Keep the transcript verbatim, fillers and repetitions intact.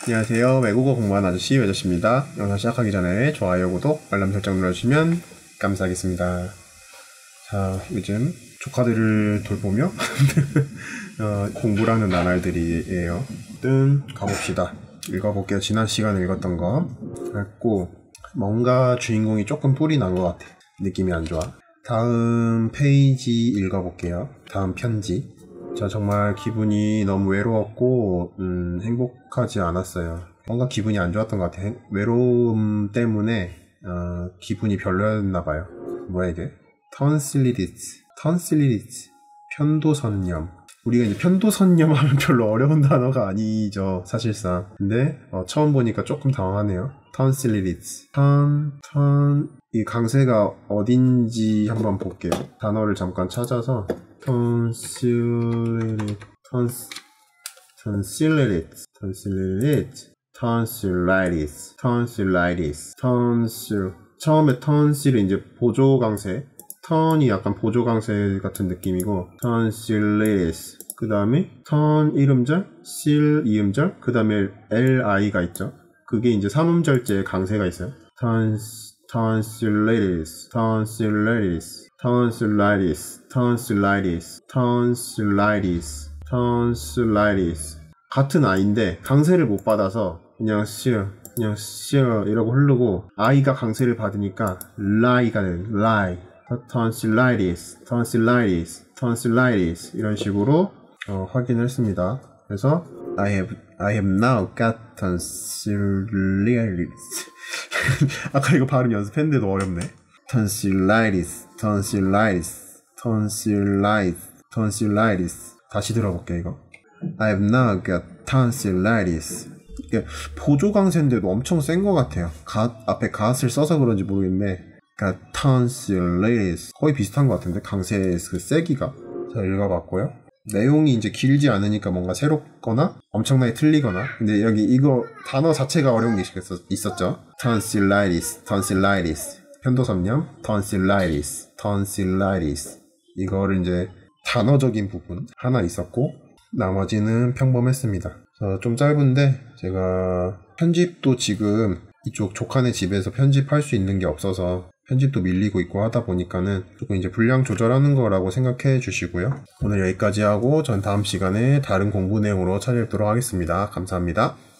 안녕하세요. 외국어 공부하는 아저씨 외저씨입니다. 영상 시작하기 전에 좋아요, 구독, 알람 설정 눌러주시면 감사하겠습니다. 자, 요즘 조카들을 돌보며 어, 공부를 하는 나날들이에요. 일단 가봅시다. 읽어볼게요. 지난 시간에 읽었던 거 했고, 뭔가 주인공이 조금 뿔이 난 것 같아. 느낌이 안 좋아. 다음 페이지 읽어볼게요. 다음 편지. 저 정말 기분이 너무 외로웠고 음, 행복하지 않았어요. 뭔가 기분이 안 좋았던 것 같아요. 외로움 때문에 어, 기분이 별로였나 봐요. 뭐야 이게? 턴실리티스 턴실리티스 편도선염. 우리가 이제 편도선염 하면 별로 어려운 단어가 아니죠, 사실상. 근데 어, 처음 보니까 조금 당황하네요. 턴실리티스 턴, 턴... 이 강세가 어딘지 한번 볼게요. 단어를 잠깐 찾아서 tonsillitis, tonsillitis, tonsillitis, tonsillitis, tonsillitis, tonsil. 처음에 tonsil이 이제 보조 강세, ton이 약간 보조 강세 같은 느낌이고, tonsillitis. 그 다음에 ton 이음절, sil 이음절, 그 다음에 li가 있죠. 그게 이제 삼음절제 강세가 있어요. tons tonsillitis, tonsillitis, tonsillitis, tonsillitis, tonsillitis, tonsillitis. 같은 아이인데 강세를 못 받아서 그냥 실, 그냥 실 이러고 흐르고, 아이가 강세를 받으니까 lie가 돼. lie. tonsillitis, tonsillitis, tonsillitis 이런 식으로 어, 확인을 했습니다. 그래서 I have I have now got tonsillitis. 아까 이거 발음 연습했는데도 어렵네. tonsillitis, tonsillitis, tonsillitis, tonsillitis. 다시 들어볼게 이거. I have now got tonsillitis. 이게 보조 강세인데도 엄청 센 것 같아요. 가, 앞에 gat을 써서 그런지 모르겠는데 got tonsillitis 거의 비슷한 것 같은데, 강세의 그 세기가. 자, 읽어봤고요. 내용이 이제 길지 않으니까 뭔가 새롭거나 엄청나게 틀리거나, 근데 여기 이거 단어 자체가 어려운 게 있었죠. tonsillitis, tonsillitis, 편도선염, tonsillitis, tonsillitis. 이거를 이제 단어적인 부분 하나 있었고, 나머지는 평범했습니다. 어, 좀 짧은데 제가 편집도 지금 이쪽 조카네 집에서 편집할 수 있는 게 없어서 편집도 밀리고 있고 하다 보니까는 조금 이제 분량 조절하는 거라고 생각해 주시고요. 오늘 여기까지 하고 전 다음 시간에 다른 공부 내용으로 찾아뵙도록 하겠습니다. 감사합니다.